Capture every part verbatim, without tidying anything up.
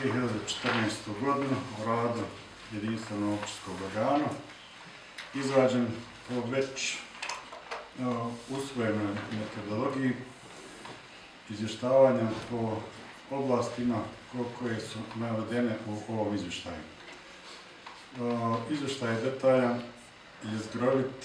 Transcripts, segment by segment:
dvije hiljade četrnaestu. godinu o radu jedinstvenog općinskog organa, izrađen po već usvojenoj metodologiji izvještavanja po oblastima koje su navedene u ovom izvještaju. Izvještaj je detaljan, jezgrovit,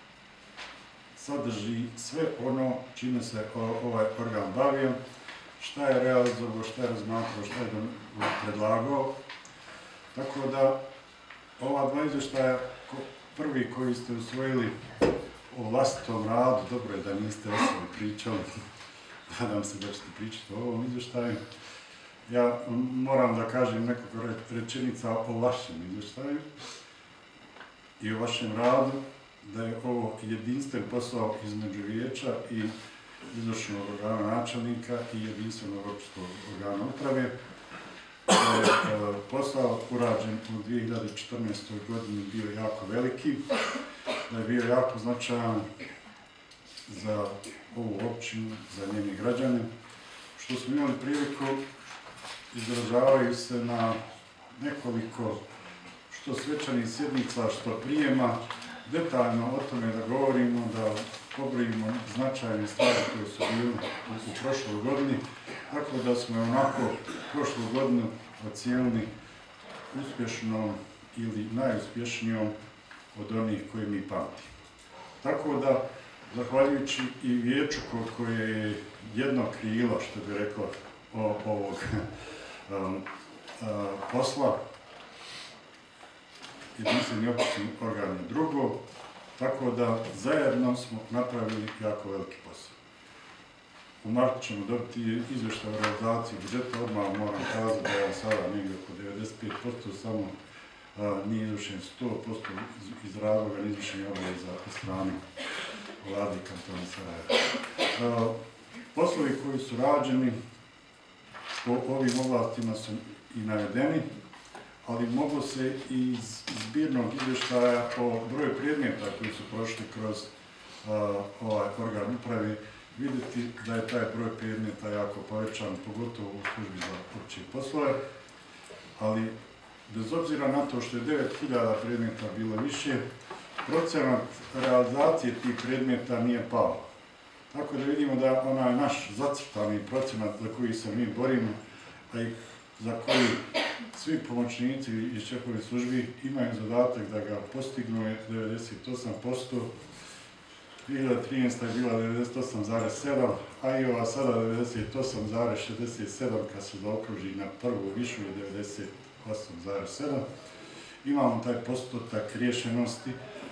sadrži sve ono čime se ovaj organ bavio, šta je realizovao, šta je razmatrao, šta je predlagao. Tako da ova dva izvještaja, prvi koji ste usvojili o vlastitom radu, dobro je da niste o sebi pričali, nadam se da ćete pričati o ovom izvještaju. Ja moram da kažem nekoliko rečenica o vašem izvještaju i o vašem radu, da je ovo jedinstven posao između vijeća i izvršnog organa načelnika i jedinstvenog općinskog organa uprave. Da je posao urađen u dvije hiljade četrnaestoj. godini bio jako veliki, da je bio jako značajan za ovu općinu, za njene građane, što smo imali priliku izražavaju se na nekoliko što svečanih sjednica, što prijema, detaljno o tome da govorimo, da pobrojimo značajne stvari koje su bile u prošloj godini, tako da smo onako prošlu godinu ocijenili uspješnom ili najuspješnijom od onih koje mi pamtimo. Tako da, zahvaljujući i vijeću koje je jedno krilo, što bi rekla, ovog um, a, posla, jedinstveni općinski organ je drugo, tako da zajedno smo napravili jako veliki posao. U martu ćemo dobiti izvještaj o realizaciji budžeta, odmah moram kazati da je sada negdje oko devedeset pet posto, samo a, nije izvršen sto posto iz, iz razloga izvršenja obaveza od strane vlade i kantona Sarajeva. Poslovi koji su rađeni po ovim oblastima su i navedeni, ali mogu se iz zbirnog izvještaja o broju predmeta koji su prošli kroz uh, ovaj organ uprave vidjeti da je taj broj predmeta jako povećan, pogotovo u službi za opće poslove, ali bez obzira na to što je devet hiljada predmeta bilo više, procenat realizacije tih predmeta nije pao. Tako da vidimo da onaj naš zacrtani procenat za koji se mi borimo, a i za koji svi pomoćnici iz šefovih službi imaju zadatak da ga postignu je devedeset osam posto, dvije hiljade trinaesta. je bila devedeset osam zarez sedam, a i ova sada devedeset osam zarez šezdeset sedam, kad se zaokruži na prvu višu je devedeset osam zarez sedam. Imamo taj postotak riješenosti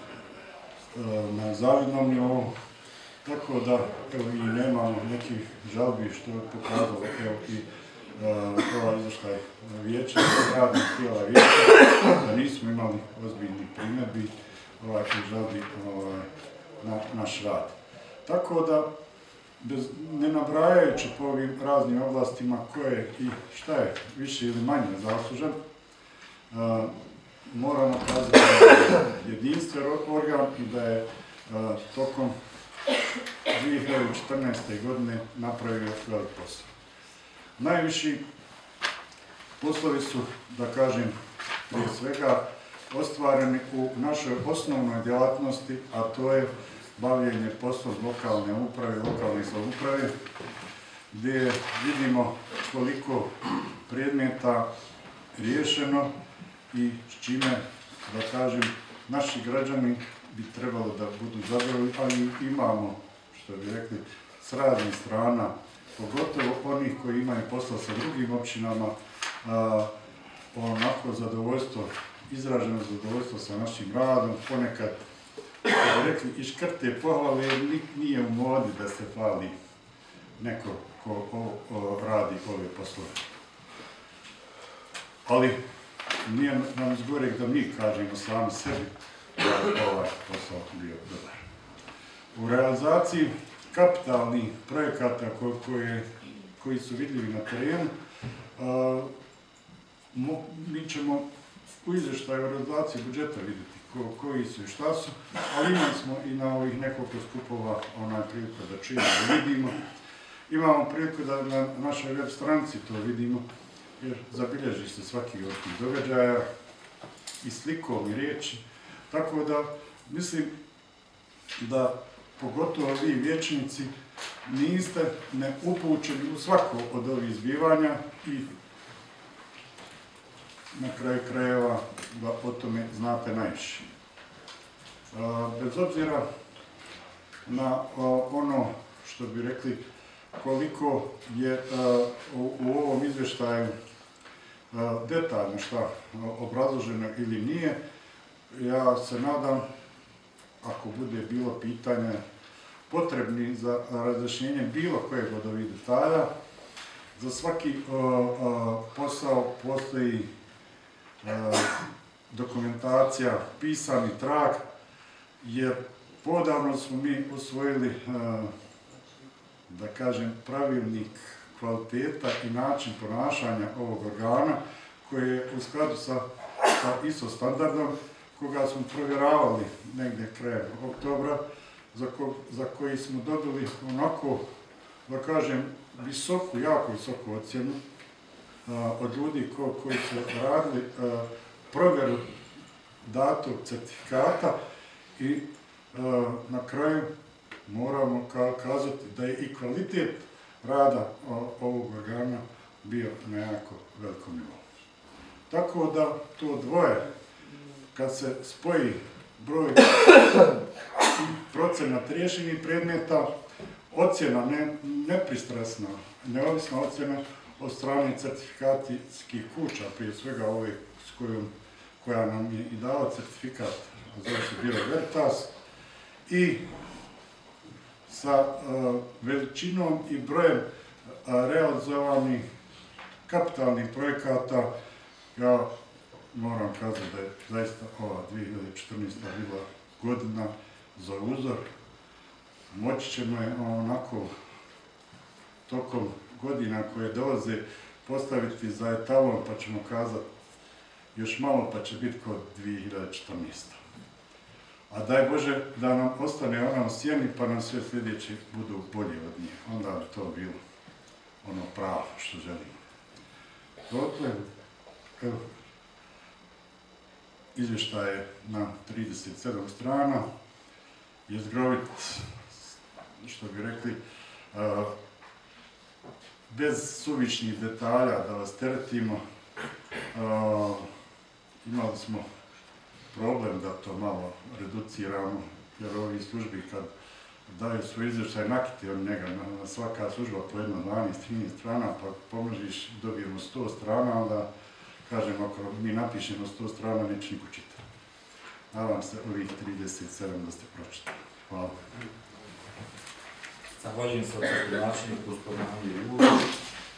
na zavidnom nivou, tako da evo, i nemamo nekih žalbi, što je pokazalo evo, i uh, ovaj izvještaj vijeća, radnih tijela vijeća, da nismo imali ozbiljnih primjedbi ovaj, i žalbi ovaj, na naš rad. Tako da, bez, ne nabrajajući po ovim raznim oblastima koje i šta je više ili manje zaslužen, uh, moramo kazati da je jedinstven organ i da je uh, tokom dvije hiljade četrnaeste. godine napravio velik posao. Najviši poslovi su, da kažem, prije svega ostvareni u našoj osnovnoj djelatnosti, a to je bavljenje poslom lokalne uprave, lokalne samouprave, gdje vidimo koliko predmeta riješeno i s čime, da kažem, naši građani bi trebalo da budu zadovoljni, ali imamo, što bi rekli, s raznih strana, pogotovo onih koji imaju posla sa drugim općinama, a, onako zadovoljstvo, izraženo zadovoljstvo sa našim radom, ponekad, što bi rekli, i škrte pohvale, nije u modi da se hvali neko ko o, o, radi ove poslove. Ali nije nam zgorek da mi kažemo sami sebi da je ovaj posao bio dobar. U realizaciji kapitalnih projekata koje, koji su vidljivi na terenu, a, mo, mi ćemo u izvještaju o realizaciji budžeta vidjeti ko, koji su i šta su, ali imali smo i na ovih nekoliko skupova onaj priliku da čujemo, da vidimo. Imamo priliku da na našoj web stranici to vidimo, jer zabilježi se svaki od tih događaja i slikom i riječi. Tako da mislim da pogotovo vi vijećnici niste neupućeni u svako od ovih zbivanja i na kraju krajeva da o tome znate najviše. Bez obzira na ono što bi rekli koliko je u ovom izvještaju detaljno šta obrazloženo ili nije, ja se nadam, ako bude bilo pitanje potrebni za razjašnjenje bilo kojeg od ovih detalja, za svaki posao postoji dokumentacija, pisani trag, jer podavno smo mi usvojili, da kažem, pravilnik kvaliteta i način ponašanja ovog organa, koji je u skladu sa I S O standardom, koga smo provjeravali negdje krajem oktobra, za koji smo dobili onako, da kažem, visoku, jako visoku ocjenu od ljudi koji su radili provjeru datog certifikata i na kraju moramo kazati da je i kvalitet rada ovog organa bio na jako velikom nivou. Tako da to dvoje, kad se spoji broj i procenat riješenih predmeta, ocjena nepristrasna, neovisna ocjena od strane certifikacijskih kuća, prije svega ove s kojom, koja nam je i dala certifikat, zove se Bureau Veritas, i sa uh, veličinom i brojem uh, realizovanih kapitalnih projekata, ja moram kazati da je zaista ova dvije hiljade četrnaesta. bila godina za uzor. Moći ćemo je onako tokom godina koje dolaze postaviti za etalon, pa ćemo kazati još malo pa će biti kod dvije hiljade četrnaeste. A daj Bože da nam ostane ona u sjeni pa nam sve sljedeće budu bolje od nje. Onda bi to bilo ono pravo što želimo. Dotle, evo, izvještaj je na trideset sedam strana, jezgrovit, što bi rekli, uh, bez suvišnih detalja da vas teretimo. Uh, imali smo problem da to malo reduciramo, jer ovi službi kad daju svoj izvještaj nakiti od njega, na svaka služba po jedno dvanaest trinaest strana, pa pomnožiš, dobijemo sto strana, onda kažem, ako mi napišemo sto strana, neće niko čitati. Nadam se ovih trideset sedam da ste pročitali. Hvala. Zahvaljujem se od načinu, gospodina Andrija Jugović.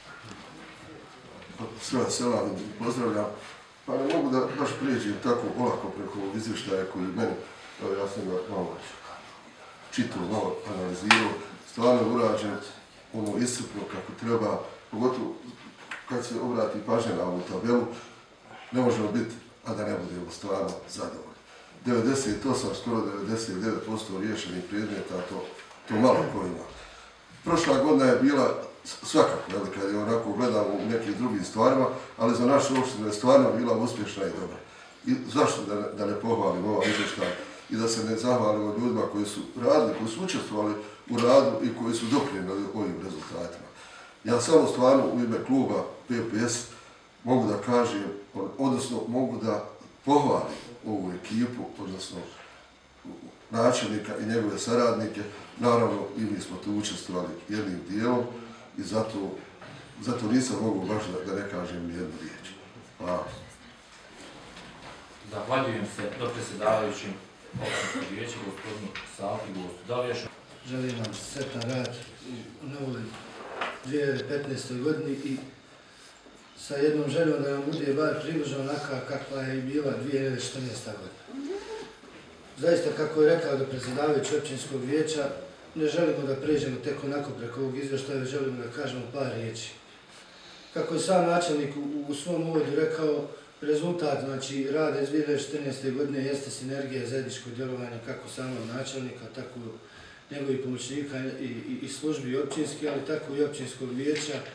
Sve vas selam, pozdravljam. Pa ne mogu da baš prijeđem tako olako preko ovog izvještaja koji meni, evo ja sam ga malo čitao, malo analizirao, stvarno je urađen ono iscrpno kako treba, pogotovo kad se obrati pažnja na ovu tabelu, ne možemo biti, a da ne budemo stvarno zadovoljni. devedeset osam, skoro devedeset devet posto riješenih predmeta, to, to malo ko ima. Prošla godina je bila svakako, jel, kad je onako gledamo u nekim drugim stvarima, ali za našu opštinu je stvarno bila uspješna i dobra. I zašto da ne, da ne pohvalimo ovaj izvještaj i da se ne zahvalimo ljudima koji su radili, koji su učestvovali u radu i koji su doprinijeli ovim rezultatima. Ja samo stvarno u ime kluba P P S mogu da kažem, odnosno mogu da pohvalim ovu ekipu, odnosno načelnika i njegove saradnike. Naravno, i mi smo tu učestvovali jednim dijelom i zato, zato nisam mogu baš da, da ne kažem nijednu riječ. Hvala. Zahvaljujem se do predsjedavajućim općinskog vijeća, gospodinu Salki Gostu. Da li još... Želim vam sretan rad u novoj dvije hiljade petnaestoj. godini i sa jednom željom da nam bude bar približno onaka kakva je i bila dvije hiljade četrnaesta. godina. Zaista, kako je rekao do predsjedavajući općinskog vijeća, ne želimo da pređemo tek onako preko ovog izvještaja, želimo da kažemo par riječi. Kako je sam načelnik u, u svom uvodu rekao, rezultat, znači, rada iz dvije hiljade četrnaeste. godine jeste sinergija zajedničkog djelovanja kako samog načelnika, tako njegovih pomoćnika i, i, i službi općinskih, ali tako i općinskog vijeća,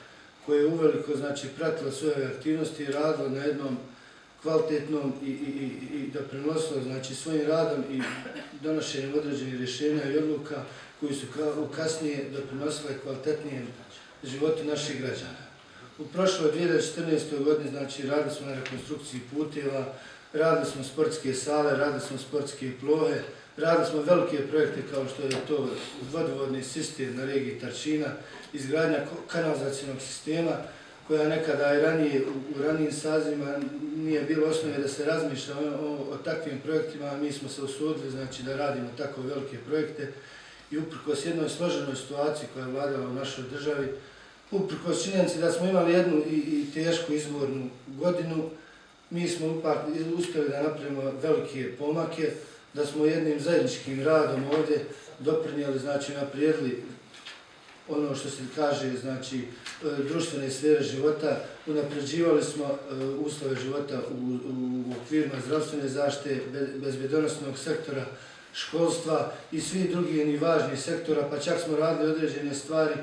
koje je uveliko znači, pratilo svoje aktivnosti i radilo na jednom kvalitetnom i, i, i, i doprinosilo znači, svojim radom i donošenjem određenih rješenja i odluka koji su kasnije doprinosile kvalitetnijem životu naših građana. U prošloj dvije hiljade četrnaestoj godini znači, radili smo na rekonstrukciji puteva, radili smo sportske sale, radili smo sportske plohe, radili smo velike projekte kao što je to vodovodni sistem na regiji Tarčina, izgradnja kanalizacijnog sistema, koja nekada i ranije, u ranijim sazivima nije bilo osnove da se razmišlja o, o, o takvim projektima, a mi smo se usudili znači, da radimo tako velike projekte i uprkos jednoj složenoj situaciji koja je vladala u našoj državi, uprkos činjenici da smo imali jednu i, i tešku izbornu godinu, mi smo ipak uspjeli da napravimo velike pomake, da smo jednim zajedničkim radom ovdje doprinijeli, znači naprijedili ono što se kaže, znači društvene sfere života, unapređivali smo uslove života u, u okvirima zdravstvene zaštite, bezbjedonosnog sektora, školstva i svih drugih i važnih sektora, pa čak smo radili određene stvari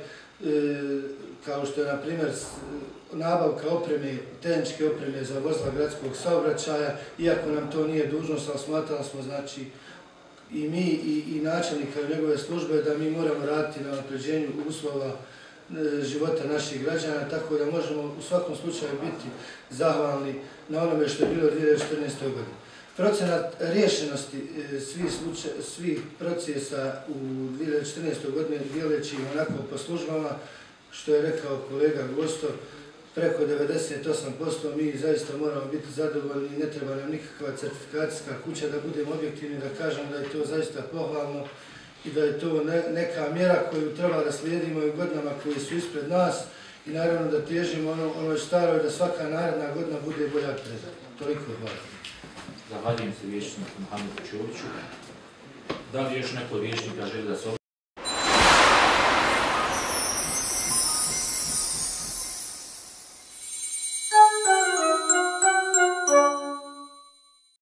kao što je, na primjer, nabavka opreme, tehničke opreme za vozila gradskog saobraćaja, iako nam to nije dužnost, ali smatrali smo, znači, i mi i, i načelnika i njegove službe da mi moramo raditi na napređenju uslova života naših građana, tako da možemo u svakom slučaju biti zahvalni na onome što je bilo u dvije hiljade četrnaestoj godini. Procenat rješenosti svih, slučaj, svih procesa u dvije hiljade četrnaestoj godini dijeleći onako po službama, što je rekao kolega Gosto, preko devedeset osam posto mi zaista moramo biti zadovoljni i ne treba nam nikakva certifikacijska kuća da budemo objektivni, da kažemo da je to zaista pohvalno i da je to ne, neka mjera koju treba da slijedimo i godinama koje su ispred nas i naravno da težimo ono, ono staroj da svaka naredna godina bude bolja predaj. Toliko hvala. Zahvaljujem se vijećniku Muhamedu Čoviću. Da li još neko vijećnika želi da se